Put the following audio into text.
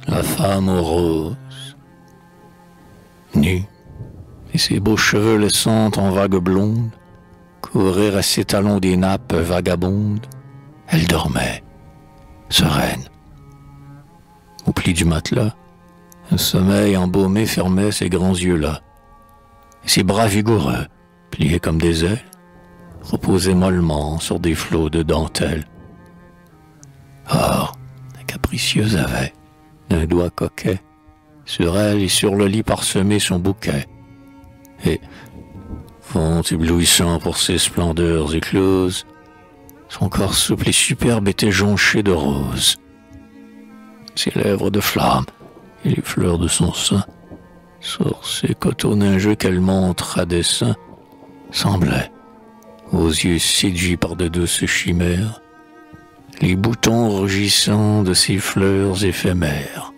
la femme aux roses. Nue, et ses beaux cheveux laissant en vagues blondes courir à ses talons des nappes vagabondes, elle dormait, sereine. Au pli du matelas, un sommeil embaumé fermait ses grands yeux-là, et ses bras vigoureux, pliés comme des ailes, reposaient mollement sur des flots de dentelle. Or, la capricieuse avait, d'un doigt coquet, sur elle et sur le lit parsemé son bouquet, et, fond éblouissant pour ses splendeurs écloses, son corps souple et superbe était jonché de roses. Ses lèvres de flamme et les fleurs de son sein, sur ses cotonningeux qu'elle montre à dessein, semblaient, aux yeux séduits par de douces chimères, les boutons rougissants de ses fleurs éphémères.